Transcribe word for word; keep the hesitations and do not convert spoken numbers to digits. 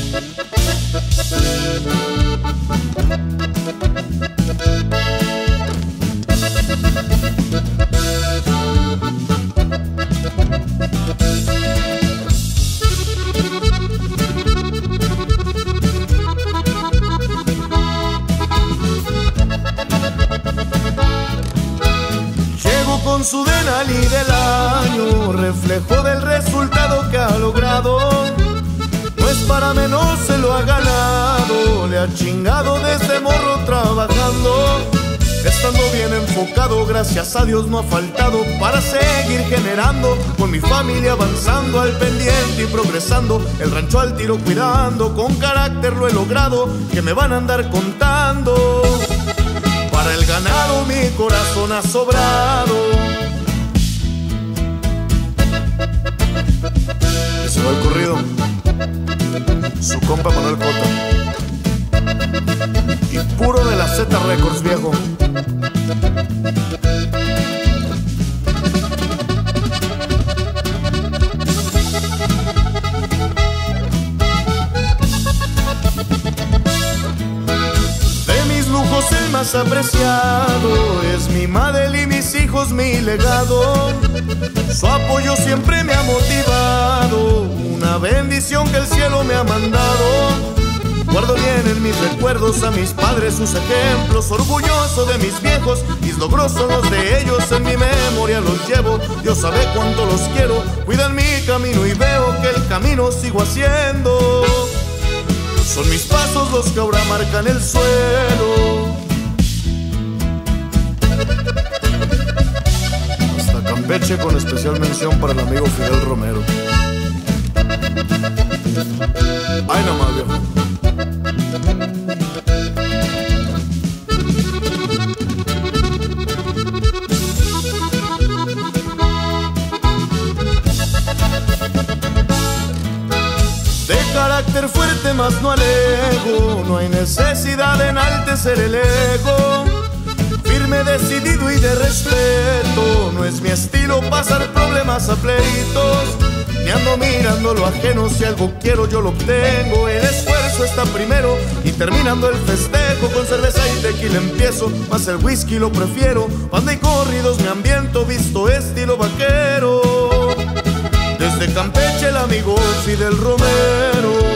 Con su Denali del año, reflejo del resultado que ha logrado. No es para menos, se lo ha ganado, le ha chingado desde morro trabajando. Estando bien enfocado, gracias a Dios no ha faltado para seguir generando. Con mi familia avanzando al pendiente y progresando, el rancho al tiro cuidando. Con carácter lo he logrado, que me van a andar contando. Para el ganado mi corazón ha sobrado. Y se va el corrido su compa Manuel Cota, y puro de la Z Records, viejo. El más apreciado es mi madre y mis hijos, mi legado. Su apoyo siempre me ha motivado, una bendición que el cielo me ha mandado. Guardo bien en mis recuerdos a mis padres, sus ejemplos, orgulloso de mis viejos. Mis logros son los de ellos, en mi memoria los llevo. Dios sabe cuánto los quiero, cuidan mi camino y veo que el camino sigo haciendo. Son mis pasos los que ahora marcan el suelo. Hasta Campeche, con especial mención para el amigo Fidel Romero. Ay, nomás, viejo. Carácter fuerte más no alego, no hay necesidad de enaltecer el ego. Firme, decidido y de respeto, no es mi estilo pasar problemas a pleitos. Ni ando mirando lo ajeno, si algo quiero yo lo obtengo. El esfuerzo está primero y terminando el festejo con cerveza y tequila empiezo, más el whisky lo prefiero. Banda y corridos me ambiento, visto estilo vaquero. Desde Campeche el amigo Fidel Romero.